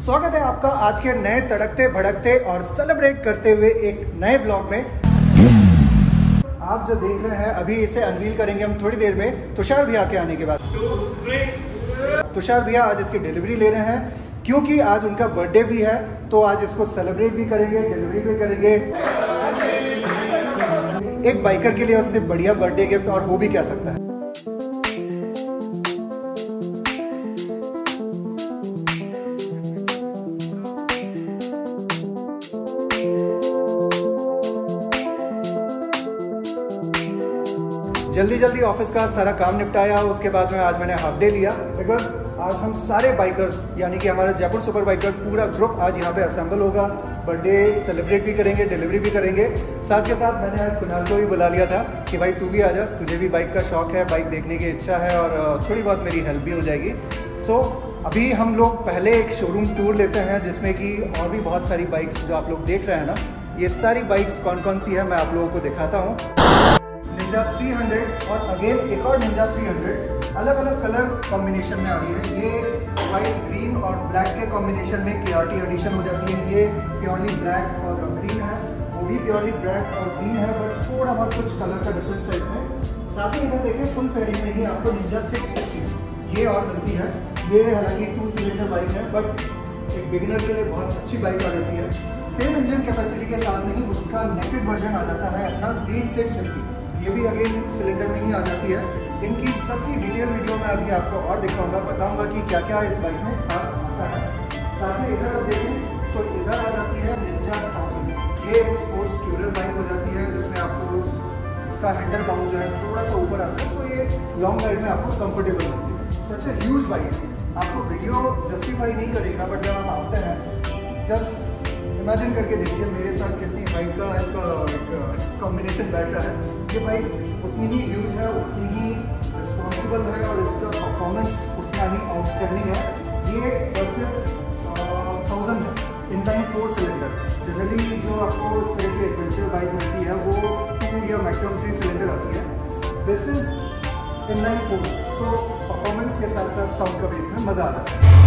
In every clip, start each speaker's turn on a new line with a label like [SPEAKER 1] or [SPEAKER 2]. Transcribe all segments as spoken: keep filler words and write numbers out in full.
[SPEAKER 1] स्वागत है आपका आज के नए तड़कते भड़कते और सेलिब्रेट करते हुए एक नए व्लॉग में। आप जो देख रहे हैं अभी इसे अनवील करेंगे हम थोड़ी देर में तुषार भैया के आने के बाद। तुषार भैया आज इसकी डिलीवरी ले रहे हैं क्योंकि आज उनका बर्थडे भी है, तो आज इसको सेलिब्रेट भी करेंगे, डिलीवरी भी करेंगे। एक बाइकर के लिए उससे बढ़िया बर्थडे गिफ्ट और हो भी क्या सकता है। जल्दी जल्दी ऑफिस का सारा काम निपटाया, उसके बाद में आज मैंने हाफ डे लिया बिकॉज आज हम सारे बाइकर्स यानी कि हमारा जयपुर सुपर बाइकर पूरा ग्रुप आज यहाँ पे असेंबल होगा। बर्थडे सेलिब्रेट भी करेंगे, डिलीवरी भी करेंगे। साथ के साथ मैंने आज कुणाल को भी बुला लिया था कि भाई तू भी आ जा, तुझे भी बाइक का शौक है, बाइक देखने की इच्छा है और थोड़ी बहुत मेरी हेल्प भी हो जाएगी। सो so, अभी हम लोग पहले एक शोरूम टूर लेते हैं जिसमें कि और भी बहुत सारी बाइक्स जो आप लोग देख रहे हैं ना, ये सारी बाइक्स कौन कौन सी है मैं आप लोगों को दिखाता हूँ। निंजा थ्री हंड्रेड और अगेन एक और निंजा थ्री हंड्रेड अलग अलग कलर कॉम्बिनेशन में आ रही है। ये वाइट ग्रीन और ब्लैक के कॉम्बिनेशन में के आर टी एडिशन हो जाती है। ये प्योरली ब्लैक और ग्रीन है, वो भी प्योरली ब्लैक और ग्रीन है, बट थोड़ा बहुत कुछ कलर का डिफरेंस है इसमें। साथ ही इधर देखिए फुल फेयरिंग में ही आपको निंजा सिक्स फिफ्टी ये और मिलती है। ये हालांकि टू सिलेंडर बाइक है बट एक बिगिनर के लिए बहुत अच्छी बाइक आ जाती है। सेम इंजन कैपेसिटी के साथ में ही उसका नेकेड वर्जन आ जाता है अपना जी सिक्स फिफ्टी, ये भी अगेन सिलेंडर में ही आ जाती है। इनकी सबकी डिटेल वीडियो में अभी आपको और दिखाऊंगा, बताऊंगा कि क्या क्या इस बाइक में खास आता है। साथ में इधर आप देखें तो इधर आ जाती है निंजा थाउजेंड। ये एक स्पोर्ट्स टूरर बाइक हो जाती है जिसमें आपको इसका हैंडल बाउंड जो है थोड़ा सा ऊपर आता है, तो ये लॉन्ग राइड में आपको कंफर्टेबल होती है। सच ए ह्यूज बाइक है, आपको वीडियो जस्टिफाई नहीं करेगा बट जब आप आते हैं जस्ट इमेजिन करके देखिए मेरे साथ कितनी बाइक का इसका एक कॉम्बिनेशन बैठ रहा है। ये बाइक उतनी ही ह्यूज है, उतनी ही रिस्पॉन्सिबल है और इसका परफॉर्मेंस उतना ही आउटस्टैंडिंग है। ये वर्सेस थाउजेंड है इनलाइन फोर सिलेंडर। जनरली जो आपको इस तरह की एडवेंचर बाइक मिलती है वो टू या मैक्सिमम थ्री सिलेंडर आती है। This is inline four, so performance के साथ साथ साउंड का भी इसमें मज़ा आ जाता है।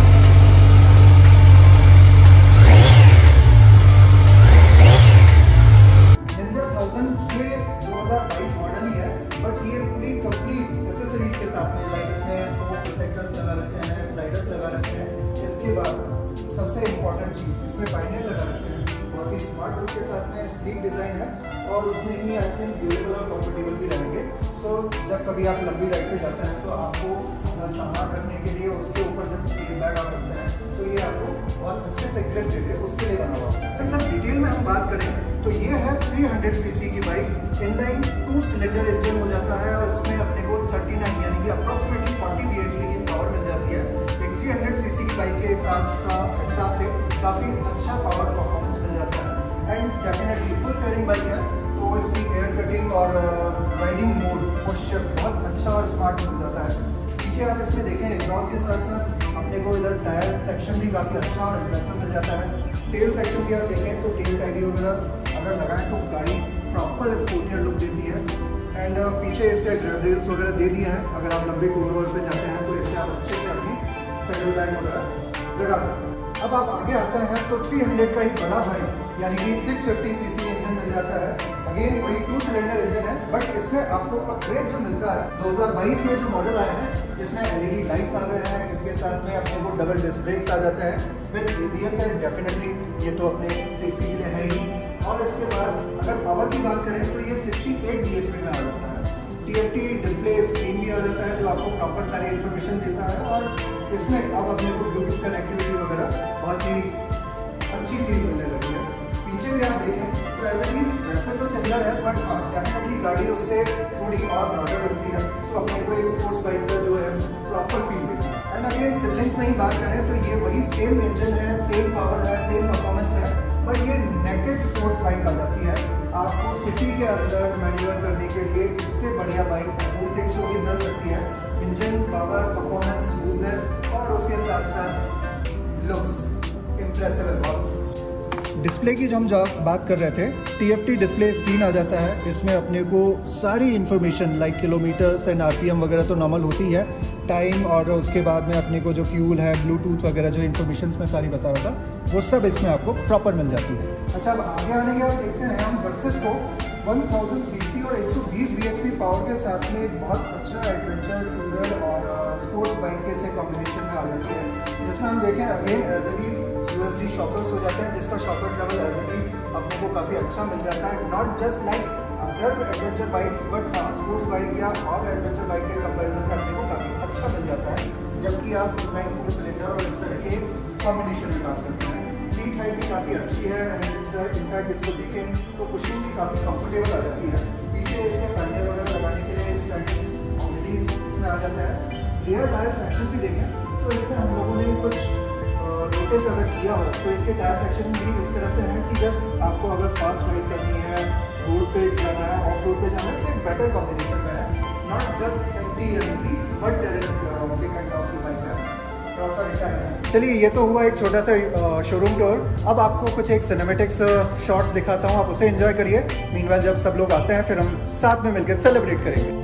[SPEAKER 1] सबसे इम्पोर्टेंट चीज़ इसमें बाइनर लगा रखे हैं, बहुत ही स्मार्ट लुक के साथ में स्लीक डिज़ाइन है और उतने ही आई थिंक ड्यूरेबल और कंफर्टेबल भी रहेंगे। सो so, जब कभी आप लंबी राइड पे जाते हैं तो आपको अपना सामान रखने के लिए उसके ऊपर जब टी बैग आप रखते हैं तो ये आपको बहुत अच्छे से ग्रिप देते हैं, उसके लिए बना हुआ है। फिर सब डिटेल में हम बात करें तो ये है थ्री हंड्रेड सी सी की bike. Inline two cylinder engine हो जाता है और इसमें अपने को थर्टी नाइन यानी कि approximately forty B H P की पावर मिल जाती है। एक थ्री हंड्रेड सी सी की बाइक के हिसाब से काफ़ी अच्छा पावर परफॉर्मेंस मिल जाता है and definitely full fairing bike है तो इसकी एयर कटिंग और राइडिंग मोड पोस्चर बहुत अच्छा और स्मार्ट मिल जाता है। पीछे आप इसमें देखें एग्जॉस्ट के साथ साथ अपने को इधर टायर सेक्शन भी काफ़ी अच्छा और इम्प्रेसिव मिल जाता है। टेल सेक्शन भी आप देखें तो टेल टाइडी वगैरह अगर लगाएं तो गाड़ी प्रॉपर स्पोर्टियर लुक देती है एंड पीछे इसके ग्रैब रेल्स वगैरह दे दिए हैं। अगर आप लंबे टूर वूर पे जाते हैं तो इससे आप अच्छे से अपनी सैडल बैग वगैरह लगा सकते हैं। अब आप आगे आते हैं तो थ्री हंड्रेड का ही बड़ा भाई यानी कि six fifty C C engine मिल जाता है। अगेन वही टू सिलेंडर इंजन है बट इसमें आपको अपग्रेड जो मिलता है दो हज़ार बाईस में जो मॉडल आए हैं इसमें एल ई डी लाइट्स आ गए हैं। इसके साथ में अपने को डबल डिस्क ब्रेक्स आ जाते हैं विद ए बी एस है। डेफिनेटली ये तो अपने सेफ्टी के लिए है ही। और इसके बाद अगर पावर की बात करें तो ये sixty eight B H P में आ जाता है। T F T display screen भी आ जाता है जो आपको प्रॉपर सारी इन्फॉर्मेशन देता है और इसमें अब अपने को ब्लूटूथ कनेक्टिविटी वगैरह बहुत ही अच्छी चीज़ मिलने लगी है। पीछे भी आप देखें तो एज एट लीस्ट वैसे तो सिमिलर है बट डेफिनेटली गाड़ी उससे थोड़ी और ब्रॉडर लगती है, तो अपने को एक स्पोर्ट्स बाइक का जो है प्रॉपर फील देती है। एंड अगेन सिबलिंग्स में ही बात करें तो ये वही सेम इंजन है, सेम पावर है, सेम परफॉर्मेंस है बट ये नेकेड स्पोर्ट्स बाइक आ जाती है। आपको सिटी के अंदर मैन्यूवर करने के लिए इससे बढ़िया बाइक आई थिंक सो मिल सकती है। इंजन पावर, परफॉर्मेंस, स्मूथनेस और उसके साथ साथ लुक्स इम्प्रेसिव है बॉस। डिस्प्ले की जो हम बात कर रहे थे, T F T display screen आ जाता है। इसमें अपने को सारी information like kilometres and R P M वगैरह तो नॉर्मल होती है टाइम और उसके बाद में अपने को जो फ्यूल है, ब्लूटूथ वगैरह जो इन्फॉर्मेशन मैं सारी बता रहा था, वो सब इसमें आपको प्रॉपर मिल जाती है। अच्छा, अब आगे आने के बाद देखते हैं हम वर्सेस को वन थाउज़ेंड सीसी और एक सौ बीस बीएचपी पावर के साथ में एक बहुत अच्छा एडवेंचर टूरर और स्पोर्ट्स बाइक के से कॉम्बिनेशन में आ जाती है, जिसमें हम देखें again as it is USD shockers हो जाते हैं, जिसका shocker travel as it is अपने को काफ़ी अच्छा मिल जाता है। Not just like other adventure bikes, but हाँ स्पोर्ट्स बाइक या और एडवेंचर बाइक के कंपेरिजन में अपने को काफ़ी अच्छा मिल जाता है, जबकि आप नाइन फोर सिलेंडर और इस तरह के कॉम्बिनेशन में बात करते हैं। सीट हाइट भी काफ़ी अच्छी है, इनफैक्ट इसको देखें तो कुशन भी काफ़ी कंफर्टेबल आ जाती है। पीछे इसके पैनल वगैरह लगाने के लिए स्टैंड्स ऑलरेडी इसमें आ जाता है। रियर टायर सेक्शन भी देखें तो इसमें हम लोगों ने कुछ नोटिस अगर किया हो तो इसके टायर सेक्शन भी इस तरह से है कि जस्ट आपको अगर फास्ट राइड करनी है, रोड पे जाना है, ऑफ रोड पे जाना है, तो एक बेटर कॉम्बिनेशन में है। Not just empty empty but kind of bike है। चलिए, ये तो हुआ एक छोटा सा शोरूम टूर। अब आपको कुछ एक सिनेमेटिक्स शॉट्स दिखाता हूँ, आप उसे एंजॉय करिए। मीनवाइल जब सब लोग आते हैं फिर हम साथ में मिलकर सेलिब्रेट करेंगे।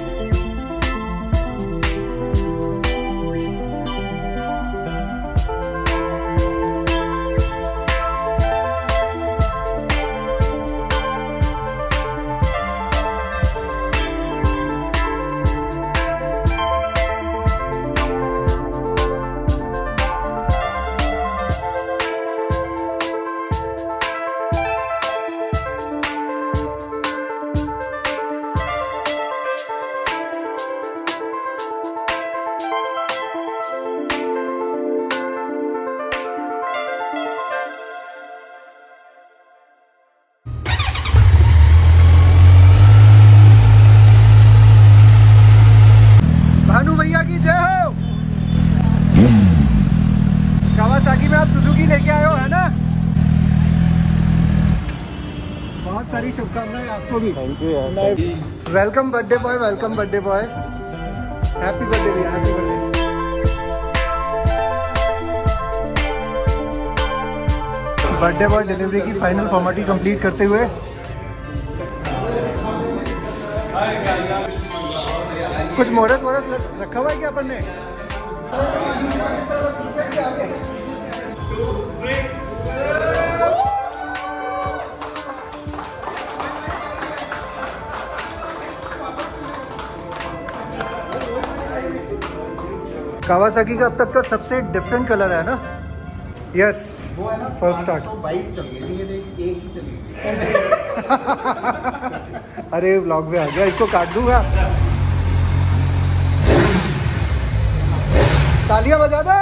[SPEAKER 1] कावासाकी में आप सुजुकी लेके आए हो, है ना? बहुत सारी शुभकामनाएं आपको भी।
[SPEAKER 2] थैंक यू यार।
[SPEAKER 1] Welcome birthday boy, welcome birthday boy, happy birthday भैया, happy birthday. Birthday boy delivery की फाइनल फॉर्मेलिटी कंप्लीट करते हुए कुछ मुहूर्त वोहरत रखा हुआ है क्या अपन ने? कावासाकी का अब तक का सबसे डिफरेंट कलर है ना? यस,
[SPEAKER 2] वो है ना
[SPEAKER 1] फर्स्ट स्टार्ट
[SPEAKER 2] बाईस चल गई थी, ये देख एक ही चली।
[SPEAKER 1] अरे व्लॉग में आ गया, इसको काट दूंगा। तालियां बजा दो।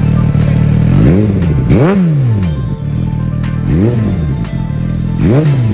[SPEAKER 2] Yeah.